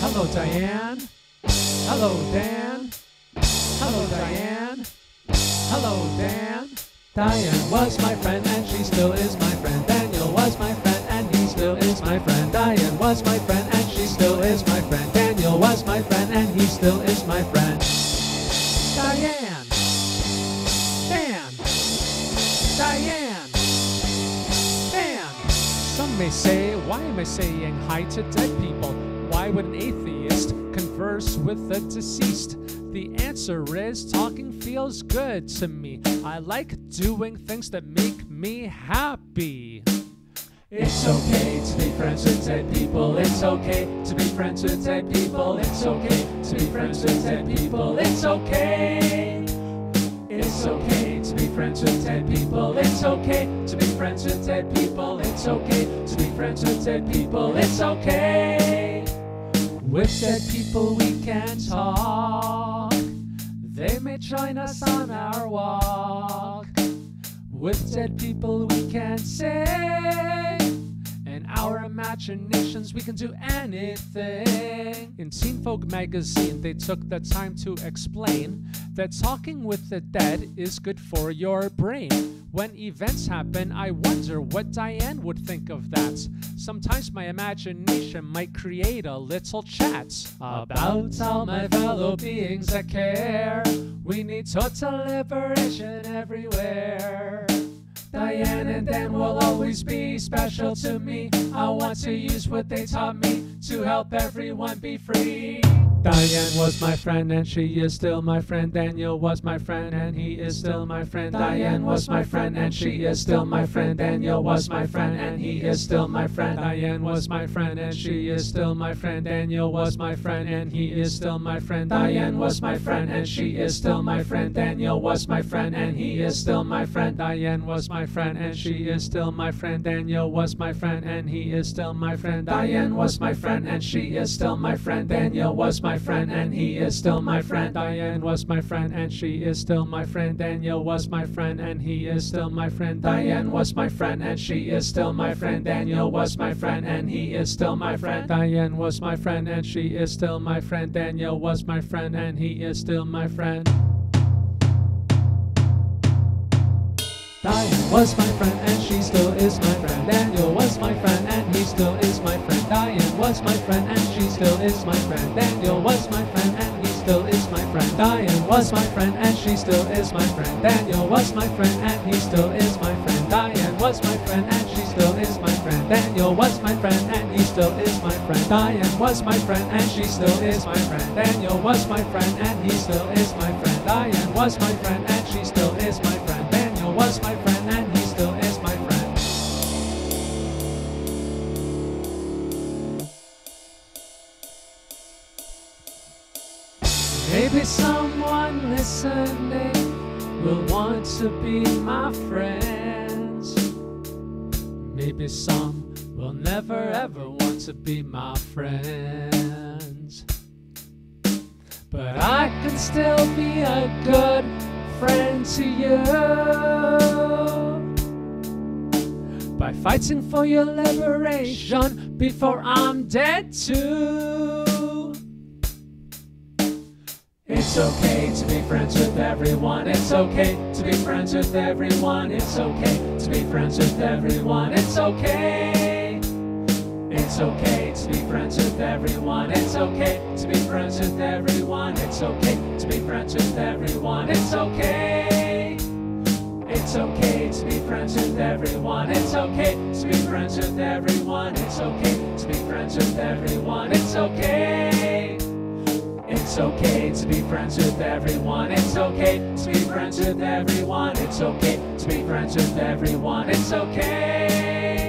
Hello, Diane. Hello, Dan. Hello, Diane. Hello, Dan. Diane was my friend and she still is my friend. Daniel was my friend and he still is my friend. Diane was my friend and she still is my friend. Daniel was my friend and he still is my friend. Diane. Dan. Diane. Dan. Some may say, why am I saying hi to dead people? Why would an atheist converse with the deceased? The answer is talking feels good to me. I like doing things that make me happy. It's okay to be friends with dead people. It's okay to be friends with dead people. It's okay to be friends with dead people. It's okay. It's okay to be friends with dead people. It's okay to be friends with dead people. It's okay to be friends with dead people. It's okay. With dead people we can talk. They may join us on our walk. With dead people we can sing. In our imaginations we can do anything. In Teen Folk magazine they took the time to explain that talking with the dead is good for your brain. When events happen, I wonder what Diane would think of that. Sometimes my imagination might create a little chat about all my fellow beings that care. We need total liberation everywhere. Diane and Dan will always be special to me. I want to use what they taught me to help everyone be free. Diane was my friend and she is still my friend. Daniel was my friend and he is still my friend. Diane was my friend and she is still my friend. Daniel was my friend and he is still my friend. Diane was my friend and she is still my friend. Daniel was my friend and he is still my friend. Diane was my friend and she is still my friend. Daniel was my friend and he is still my friend. Diane was my friend and she is still my friend. Daniel was my friend and he is still my friend. Diane was my friend and she is still my friend. Daniel was my friend and he is still my friend. Diane was my friend and she is still my friend. Daniel was my friend and he is still my friend. Diane was my friend and she is still my friend. Daniel was my friend and he is still my friend. Diane was my friend and she is still my friend. Daniel was my friend and he is still my friend. Diane was my friend and she still is my friend. Daniel was my friend and he still is my friend. Diane was my friend and she still is my friend. Daniel was my friend and he still is my friend. Diane was my friend and she still is my friend. Daniel was my friend and he still is my friend. Diane was my friend and she still is my friend. Daniel was my friend and he still is my friend. Diane was my friend and she still is my friend. Daniel was my friend and he still is my friend. Diane was my friend and she still is my friend. Daniel was my friend and he still is my friend. Maybe someone listening will want to be my friends. Maybe some will never ever want to be my friends. But I can still be a good friend to you by fighting for your liberation before I'm dead too. It's okay to be friends with everyone. It's okay to be friends with everyone. It's okay to be friends with everyone. It's okay. It's okay to be friends with everyone. It's okay to be friends with everyone. It's okay to be friends with everyone. It's okay. It's okay to be friends with everyone. It's okay to be friends with everyone. It's okay to be friends with everyone. It's okay. It's okay to be friends with everyone. It's okay to be friends with everyone. It's okay to be friends with everyone. It's okay.